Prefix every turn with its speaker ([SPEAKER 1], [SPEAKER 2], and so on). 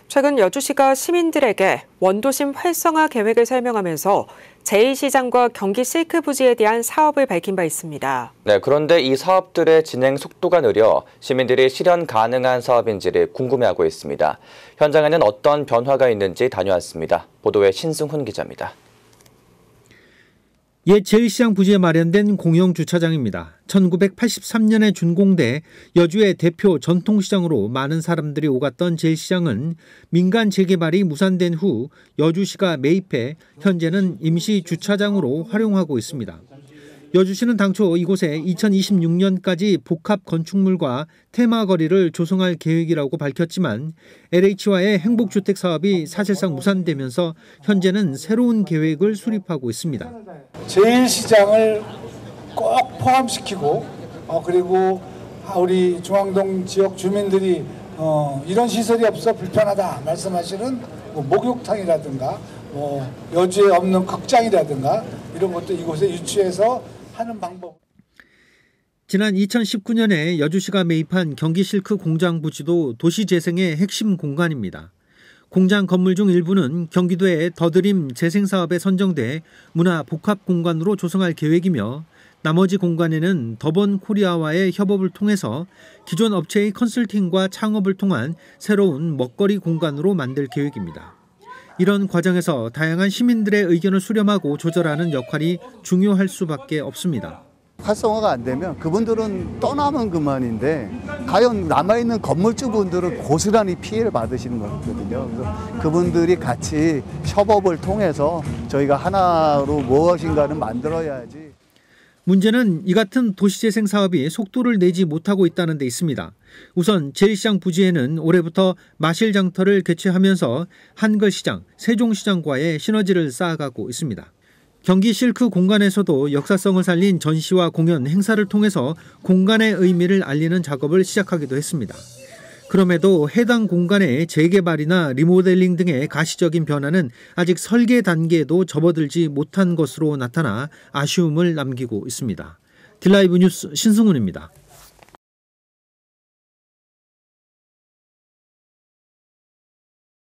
[SPEAKER 1] 최근 여주시가 시민들에게 원도심 활성화 계획을 설명하면서 제2시장과 경기 실크 부지에 대한 사업을 밝힌 바 있습니다.
[SPEAKER 2] 네, 그런데 이 사업들의 진행 속도가 느려 시민들이 실현 가능한 사업인지를 궁금해하고 있습니다. 현장에는 어떤 변화가 있는지 다녀왔습니다. 보도에 신승훈 기자입니다.
[SPEAKER 3] 옛 제1시장 부지에 마련된 공영 주차장입니다. 1983년에 준공돼 여주의 대표 전통시장으로 많은 사람들이 오갔던 제1시장은 민간 재개발이 무산된 후 여주시가 매입해 현재는 임시 주차장으로 활용하고 있습니다. 여주시는 당초 이곳에 2026년까지 복합 건축물과 테마거리를 조성할 계획이라고 밝혔지만 LH와의 행복주택 사업이 사실상 무산되면서 현재는 새로운 계획을 수립하고 있습니다.
[SPEAKER 4] 제1시장을 꼭 포함시키고 그리고 우리 중앙동 지역 주민들이 이런 시설이 없어 불편하다 말씀하시는 목욕탕이라든가 여주에 없는 극장이라든가 이런 것도 이곳에 유치해서 하는 방법.
[SPEAKER 3] 지난 2019년에 여주시가 매입한 경기 실크 공장 부지도 도시재생의 핵심 공간입니다. 공장 건물 중 일부는 경기도의 더드림 재생사업에 선정돼 문화 복합 공간으로 조성할 계획이며 나머지 공간에는 더번 코리아와의 협업을 통해서 기존 업체의 컨설팅과 창업을 통한 새로운 먹거리 공간으로 만들 계획입니다. 이런 과정에서 다양한 시민들의 의견을 수렴하고 조절하는 역할이 중요할 수밖에 없습니다.
[SPEAKER 5] 활성화가 안 되면 그분들은 떠나면 그만인데 과연 남아있는 건물주분들은 고스란히 피해를 받으시는 거거든요. 그래서 그분들이 같이 협업을 통해서 저희가 하나로 무엇인가를 만들어야지.
[SPEAKER 3] 문제는 이 같은 도시재생 사업이 속도를 내지 못하고 있다는 데 있습니다. 우선 제1시장 부지에는 올해부터 마실장터를 개최하면서 한글시장, 세종시장과의 시너지를 쌓아가고 있습니다. 경기 실크 공간에서도 역사성을 살린 전시와 공연, 행사를 통해서 공간의 의미를 알리는 작업을 시작하기도 했습니다. 그럼에도 해당 공간의 재개발이나 리모델링 등의 가시적인 변화는 아직 설계 단계에도 접어들지 못한 것으로 나타나 아쉬움을 남기고 있습니다. 딜라이브 뉴스 신승훈입니다.